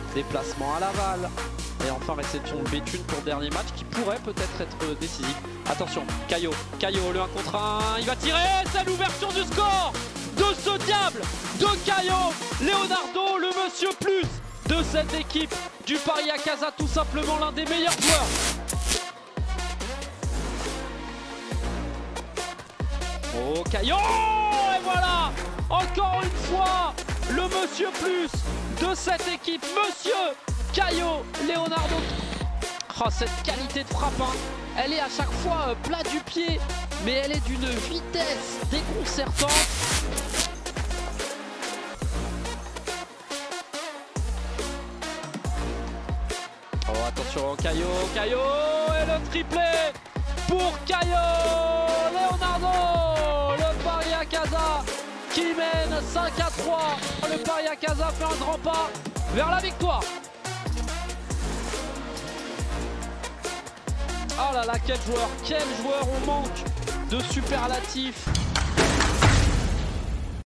Déplacement à Laval. Et enfin réception de Béthune pour le dernier match qui pourrait peut-être être décisif. Attention, Caillot, le 1 contre 1, il va tirer, c'est l'ouverture du score de ce diable de Caillot. Leonardo, le monsieur plus de cette équipe du Paris Acaza, tout simplement l'un des meilleurs joueurs. Oh Caillot, et voilà, encore une fois, le monsieur plus de cette équipe, monsieur Caillot Leonardo. Oh, cette qualité de frappe, hein, elle est à chaque fois plat du pied, mais elle est d'une vitesse déconcertante. Oh, attention, Caillot, et le triplé pour Caillot Leonardo. Le Paris Acaza qui mène 5-3. Le Paris Acaza fait un grand pas vers la victoire. Oh là là, quel joueur on manque de superlatifs.